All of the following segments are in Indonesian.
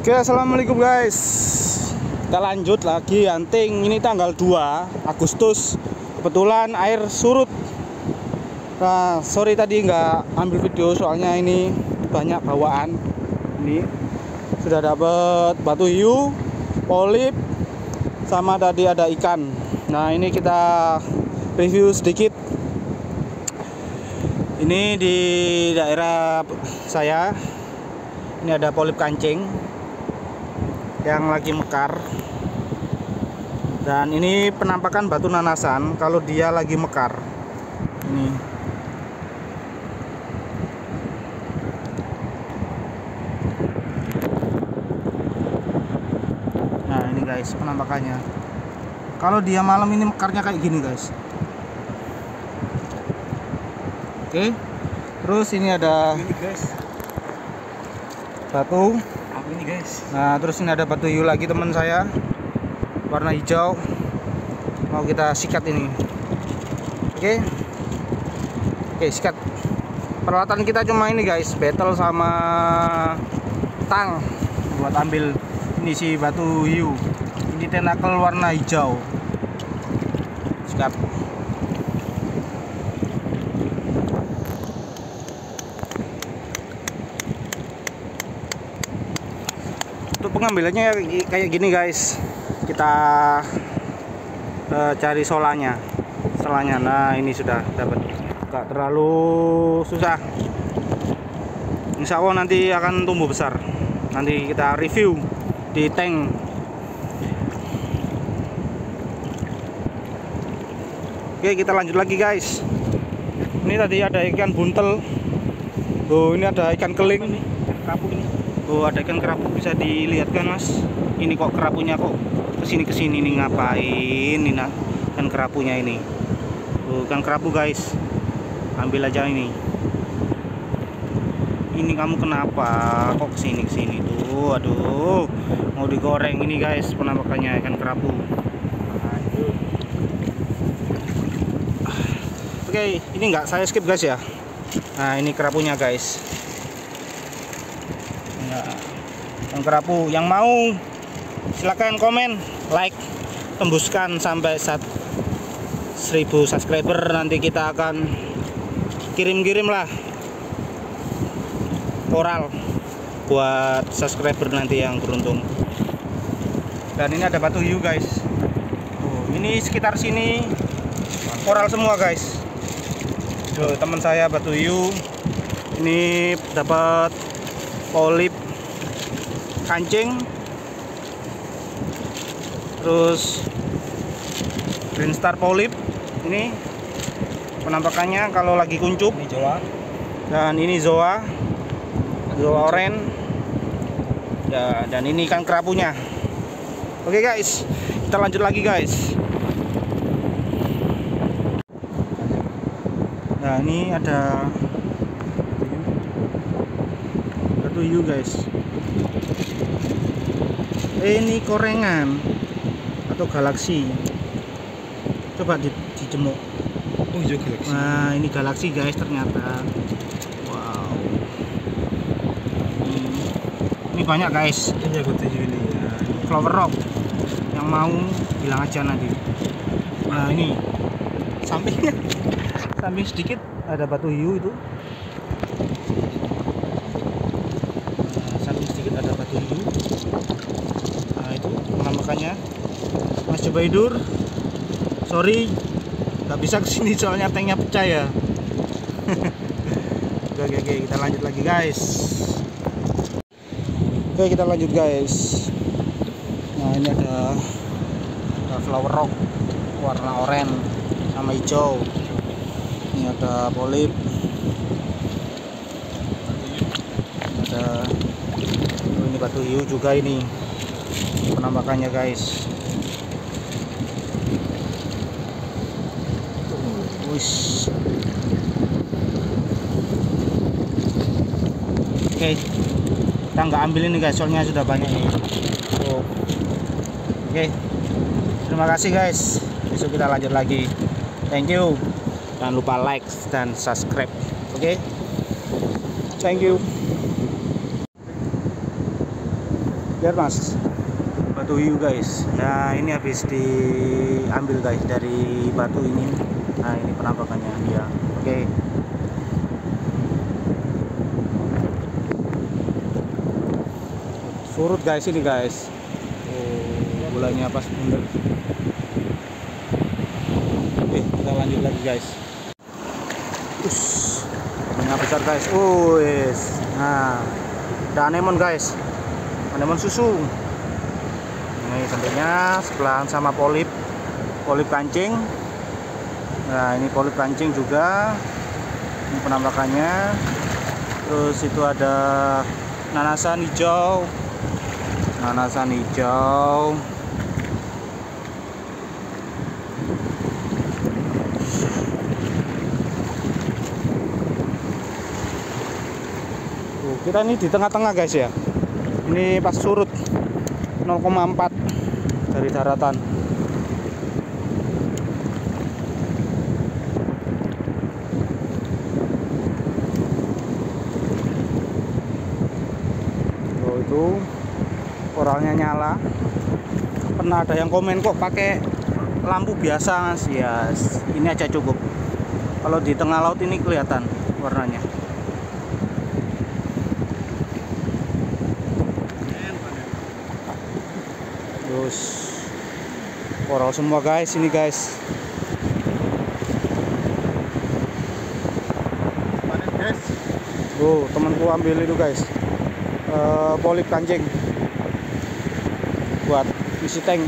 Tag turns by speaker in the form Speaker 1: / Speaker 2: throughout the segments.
Speaker 1: Oke, assalamualaikum guys. Kita lanjut lagi hunting. Ini tanggal 2 Agustus. Kebetulan air surut. Nah, sorry tadi nggak ambil video soalnya ini banyak bawaan. Ini sudah dapat batu hiu, polip, sama tadi ada ikan. Nah, ini kita review sedikit. Ini di daerah saya. Ini ada polip kancing yang lagi mekar. Dan ini penampakan batu nanasan kalau dia lagi mekar. Ini. Nah, ini guys penampakannya. Kalau dia malam ini mekarnya kayak gini guys. Oke. Terus ini ada batu.
Speaker 2: Ini guys.
Speaker 1: Nah, terus ini ada batu hiu lagi teman saya, warna hijau. Mau kita sikat ini. Oke. Oke, sikat. Peralatan kita cuma ini guys, betel sama tang buat ambil ini si batu hiu. Ini tentakel warna hijau. Sikat. Untuk pengambilannya kayak gini guys, kita cari selanya. Nah, ini sudah dapat, gak terlalu susah. Insya Allah nanti akan tumbuh besar. Nanti kita review di tank. Oke, kita lanjut lagi guys. Ini tadi ada ikan buntel. Oh, ini ada ikan keling. Ini kerapu ini. Oh, ada ikan kerapu, bisa dilihat kan mas? Ini kok kerapunya kok kesini nih, ngapain ini ikan kerapunya ini? Oh, ikan kerapu guys, ambil aja ini. Ini kamu kenapa kok kesini tuh? Aduh, mau digoreng ini guys penampakannya ikan kerapu. Oke, ini nggak saya skip guys ya. Nah, ini kerapunya guys. Yang kerapu, yang mau silahkan komen, like, tembuskan sampai 1000 subscriber. Nanti kita akan kirim lah koral buat subscriber nanti yang beruntung. Dan ini ada batu hiu guys. Ini sekitar sini koral semua guys. Teman saya batu hiu. Ini dapat polip kancing, terus green star polip. Ini penampakannya kalau lagi kuncup.
Speaker 2: Ini Jawa.
Speaker 1: Dan ini zoa oren ya, dan ini ikan kerapunya. Oke guys, kita lanjut lagi guys. Nah, ini ada batu hiu guys. Ini korengan atau galaksi. Coba dijemuk.
Speaker 2: Oh iya, galaksi.
Speaker 1: Nah, ini galaksi guys ternyata. Wow. Ini banyak guys.
Speaker 2: Ini batu hiu ini ya.
Speaker 1: Flower rock. Yang mau bilang aja nanti. Nah, ini samping sedikit ada batu hiu itu. Samping sedikit ada batu hiu. Nah, itu penampakannya. Mas Jubaidur, sorry nggak bisa kesini soalnya tanknya pecah ya. Oke, kita lanjut lagi guys. Oke, kita lanjut guys. Nah, ini ada flower rock warna oranye sama hijau. Ini ada polip. Ini batu hiu juga ini penampakannya guys. Wish. Oke, kita nggak ambil ini guys soalnya sudah banyak nih. Oke, terima kasih guys. Besok kita lanjut lagi. Thank you. Jangan lupa like dan subscribe. Oke, thank you. Biar mas. Batu hiu guys. Nah ini habis diambil guys dari batu ini. Nah ini penampakannya dia. Oke. Surut guys ini guys. Oh, gulanya pas bener. Oke, kita lanjut lagi guys. Ikannya besar guys. Yes. Nah, ada anemon guys. Anemon susu. Ini sampingnya sebelahan sama polip kancing. Nah ini polip kancing juga. Ini penampakannya. Terus itu ada nanasan hijau. Kita ini di tengah-tengah guys ya. Ini pas surut 0,4 dari daratan. Oh itu orangnya nyala. Pernah ada yang komen kok pakai lampu biasa mas. Ya ini aja cukup. Kalau di tengah laut ini kelihatan warnanya. Terus koral semua guys ini guys. Oh temanku ambil itu guys, polip kancing buat isi tank.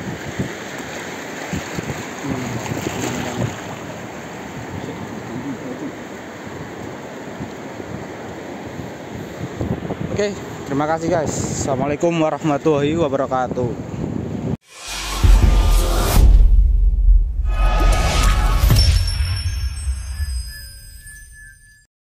Speaker 1: Oke, terima kasih guys. Assalamualaikum warahmatullahi wabarakatuh.